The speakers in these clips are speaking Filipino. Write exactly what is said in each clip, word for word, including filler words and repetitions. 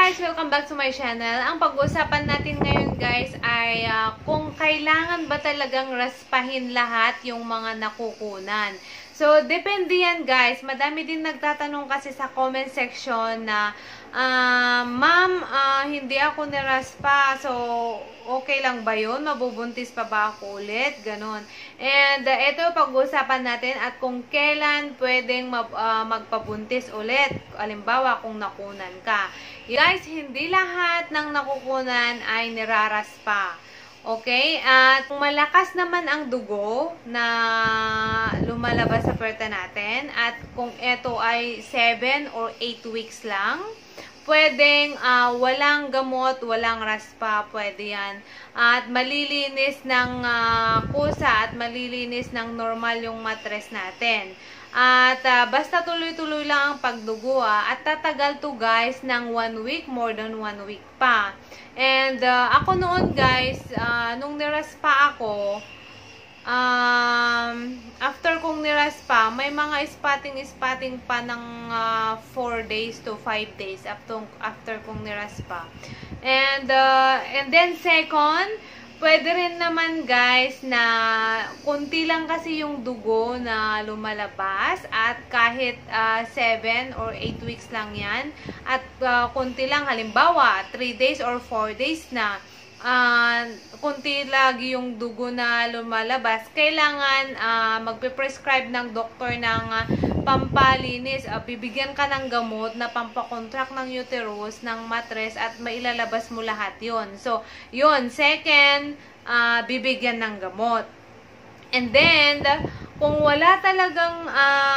guys! Welcome back to my channel. Ang pag-uusapan natin ngayon guys ay uh, kung kailangan ba talagang raspahin lahat yung mga nakukunan. So, depende yan guys. Madami din nagtatanong kasi sa comment section na uh, Ma'am, uh, hindi ako niraspa. So, okay lang ba yun? Mabubuntis pa ba ako ulit? Ganon. And uh, ito pag-uusapan natin at kung kailan pwedeng mag, uh, magpabuntis ulit. Halimbawa, kung nakunan ka. Guys, hindi lahat ng nakukunan ay niraraspa. Okay? At kung malakas naman ang dugo na lumalabas sa puwerta natin at kung ito ay seven or eight weeks lang, pwedeng uh, walang gamot, walang raspa, pwede yan. At malilinis ng uh, kusa at malilinis ng normal yung matres natin. At uh, basta tuloy-tuloy lang ang pagdugo ah. At tatagal to guys ng one week, more than one week pa. And uh, ako noon guys, uh, nung niraspa ako, um, after kong niraspa, may mga spotting-spotting pa ng uh, four days to five days after, after kong niraspa. And, uh, and then second, pwede rin naman guys na kunti lang kasi yung dugo na lumalabas at kahit uh, seven or eight weeks lang yan at uh, kunti lang halimbawa three days or four days na uh, kunti lagi yung dugo na lumalabas, kailangan uh, magpe-prescribe ng doktor ng uh, pampalinis, uh, bibigyan ka ng gamot na pampakontract ng uterus, ng matres at mailalabas mo lahat yon. So, yun, second, uh, bibigyan ng gamot. And then, kung wala talagang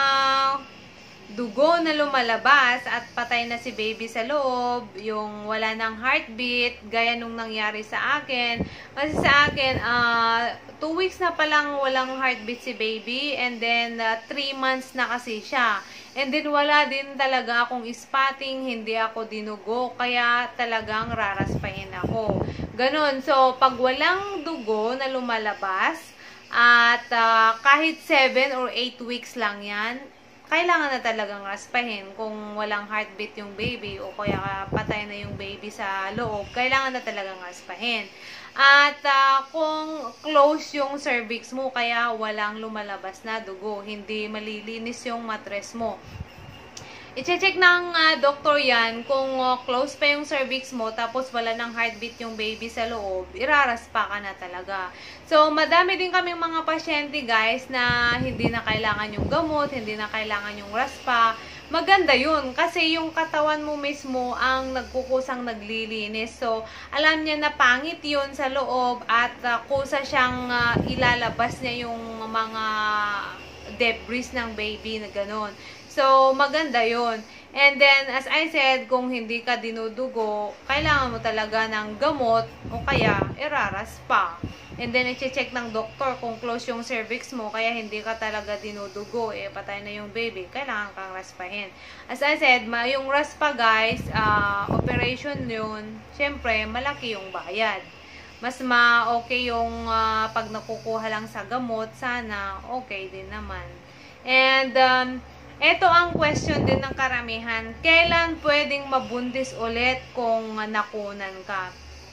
uh, dugo na lumalabas at patay na si baby sa loob, yung wala ng heartbeat, gaya nung nangyari sa akin. Kasi sa akin, uh, two weeks na palang walang heartbeat si baby, and then uh, three months na kasi siya. And then wala din talaga akong spotting, hindi ako dinugo, kaya talagang raraspahin ako. Ganon. So, pag walang dugo na lumalabas, at uh, kahit seven or eight weeks lang yan, kailangan na talagang raspahin. Kung walang heartbeat yung baby o kaya patay na yung baby sa loob, kailangan na talagang raspahin. At uh, kung close yung cervix mo, kaya walang lumalabas na dugo, hindi malilinis yung matres mo, i-check ng uh, doktor yan kung uh, close pa yung cervix mo tapos wala ng heartbeat yung baby sa loob, iraraspa ka na talaga. So, madami din kaming mga pasyente guys na hindi na kailangan yung gamot, hindi na kailangan yung raspa. Maganda yun kasi yung katawan mo mismo ang nagkukusang naglilinis. So, alam niya na pangit yun sa loob at uh, kusa siyang uh, ilalabas niya yung mga debris ng baby na ganun. So, maganda yun. And then, as I said, kung hindi ka dinudugo, kailangan mo talaga ng gamot o kaya iraraspa. And then, i-check ng doktor kung close yung cervix mo, kaya hindi ka talaga dinudugo, eh, patay na yung baby, kailangan kang raspahin. As I said, ma yung raspa guys, uh, operation yun, syempre, malaki yung bayad. Mas ma-okay yung uh, pag nakukuha lang sa gamot, sana okay din naman. And, um, ito ang question din ng karamihan. Kailan pwedeng mabuntis ulit kung nakunan ka?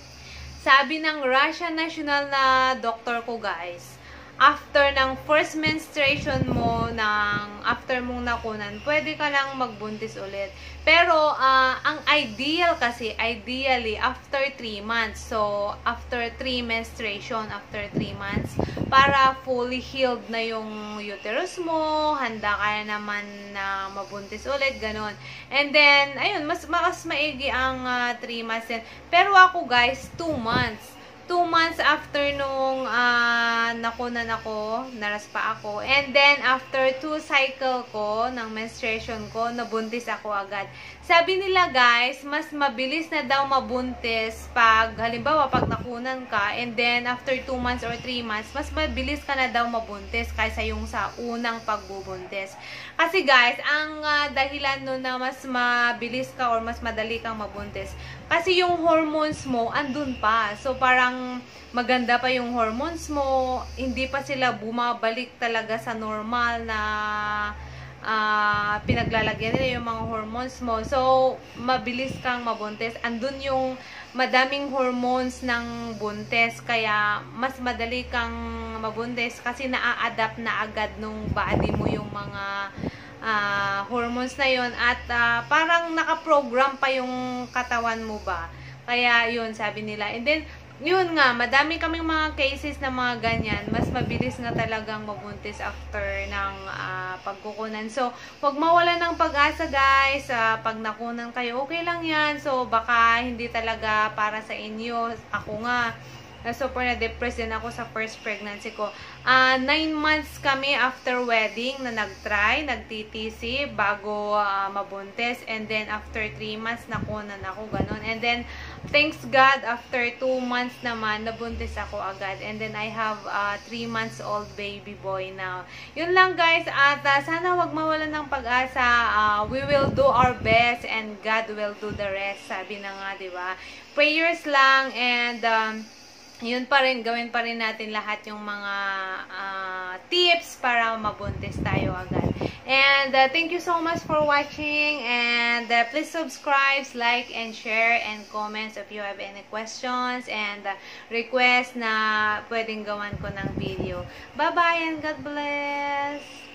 Sabi ng Russian national na doktor ko guys, after ng first menstruation mo, ng after mong nakunan, pwede ka lang magbuntis ulit. Pero, uh, ang ideal kasi, ideally, after three months. So, after three menstruation, after three months, para fully healed na yung uterus mo, handa ka naman na mabuntis ulit, ganun. And then, ayun, mas, mas maigi ang uh, three months din. Pero ako guys, two months. Two months after nung uh, nakunan ako, naraspa ako, and then after two cycle ko, ng menstruation ko, nabuntis ako agad. Sabi nila guys, mas mabilis na daw mabuntis pag, halimbawa, pag nakunan ka, and then after two months or three months, mas mabilis ka na daw mabuntis kaysa yung sa unang pagbubuntis. Kasi guys, ang uh, dahilan nun na mas mabilis ka or mas madali kang mabuntis, kasi yung hormones mo, andun pa. So, parang maganda pa yung hormones mo, hindi pa sila bumabalik talaga sa normal na uh, pinaglalagyan nila yung mga hormones mo. So, mabilis kang mabuntis. Andun yung madaming hormones ng buntis. Kaya, mas madali kang mabuntis kasi naa-adapt na agad nung body mo yung mga uh, hormones na yon. At uh, parang nakaprogram pa yung katawan mo ba. Kaya, yun, sabi nila. And then, yun nga, madami kaming mga cases na mga ganyan. Mas mabilis nga talagang mabuntis after ng uh, pagkukunan. So, huwag mawala ng pag-asa guys. Uh, pag nakunan kayo, okay lang yan. So, baka hindi talaga para sa inyo. Ako nga, uh, super na-depressed din ako sa first pregnancy ko. Uh, nine months kami after wedding na nag-try, nag-T T C bago uh, mabuntis. And then, after three months, nakunan ako, ganun. And then, thanks God, after two months naman, nabuntis ako agad. And then, I have a three months old baby boy now. Yun lang guys. At uh, sana wag mawalan ng pag-asa. Uh, we will do our best and God will do the rest. Sabi na nga, diba? Prayers lang and um, yun pa rin, gawin pa rin natin lahat yung mga uh, tips para mabuntis tayo agad. And uh, thank you so much for watching. And uh, please subscribe, like, and share, and comments if you have any questions and uh, request na pwedeng gawan ko ng video. Bye-bye and God bless!